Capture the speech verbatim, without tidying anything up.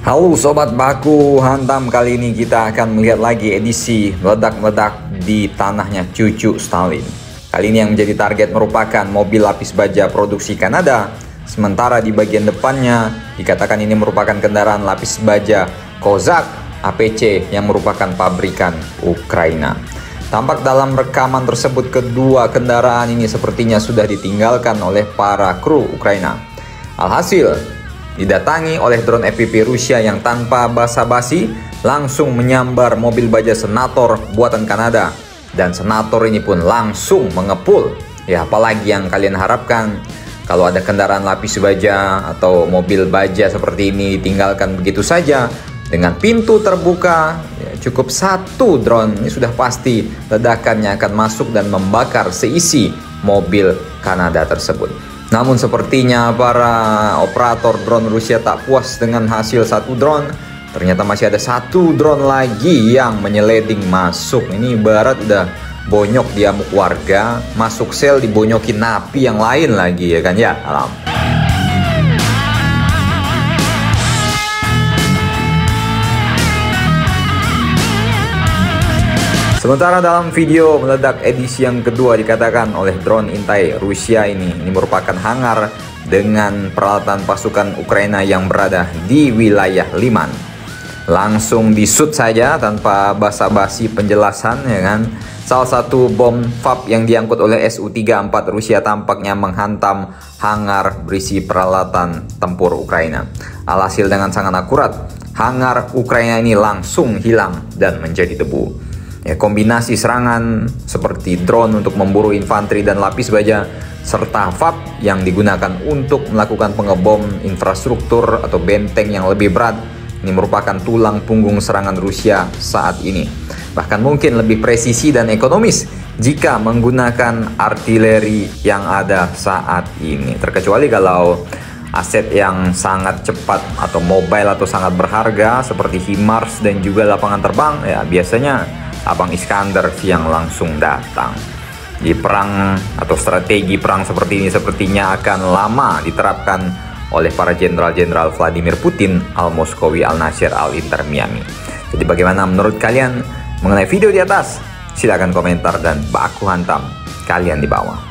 Halo Sobat Baku Hantam, kali ini kita akan melihat lagi edisi meledak-meledak di tanahnya cucu Stalin. Kali ini yang menjadi target merupakan mobil lapis baja produksi Kanada, sementara di bagian depannya dikatakan ini merupakan kendaraan lapis baja Kozak A P C yang merupakan pabrikan Ukraina. Tampak dalam rekaman tersebut kedua kendaraan ini sepertinya sudah ditinggalkan oleh para kru Ukraina. Alhasil didatangi oleh drone F P V Rusia yang tanpa basa-basi langsung menyambar mobil baja Senator buatan Kanada, dan Senator ini pun langsung mengepul. Ya, apalagi yang kalian harapkan kalau ada kendaraan lapis baja atau mobil baja seperti ini ditinggalkan begitu saja dengan pintu terbuka. Ya, cukup satu drone ini sudah pasti ledakannya akan masuk dan membakar seisi mobil Kanada tersebut. Namun sepertinya para operator drone Rusia tak puas dengan hasil satu drone. Ternyata masih ada satu drone lagi yang menyeleding masuk. Ini ibarat udah bonyok diamuk warga, masuk sel dibonyokin napi yang lain lagi, ya kan ya, alam. Sementara dalam video meledak edisi yang kedua dikatakan oleh drone intai Rusia ini, ini merupakan hangar dengan peralatan pasukan Ukraina yang berada di wilayah Liman. Langsung disut saja tanpa basa-basi penjelasan, ya kan. Salah satu bom F A B yang diangkut oleh S U tiga puluh empat Rusia tampaknya menghantam hangar berisi peralatan tempur Ukraina. Alhasil dengan sangat akurat, hangar Ukraina ini langsung hilang dan menjadi debu. Ya, kombinasi serangan seperti drone untuk memburu infanteri dan lapis baja serta F A B yang digunakan untuk melakukan pengebom infrastruktur atau benteng yang lebih berat ini merupakan tulang punggung serangan Rusia saat ini. Bahkan mungkin lebih presisi dan ekonomis jika menggunakan artileri yang ada saat ini. Terkecuali kalau aset yang sangat cepat atau mobile atau sangat berharga seperti HIMARS dan juga lapangan terbang, ya biasanya Abang Iskandar yang langsung datang. Di perang atau strategi perang seperti ini sepertinya akan lama diterapkan oleh para jenderal-jenderal Vladimir Putin, Al-Moskowi, Al-Nasir, Al-Inter Miami. Jadi bagaimana menurut kalian mengenai video di atas? Silahkan komentar dan baku hantam kalian di bawah.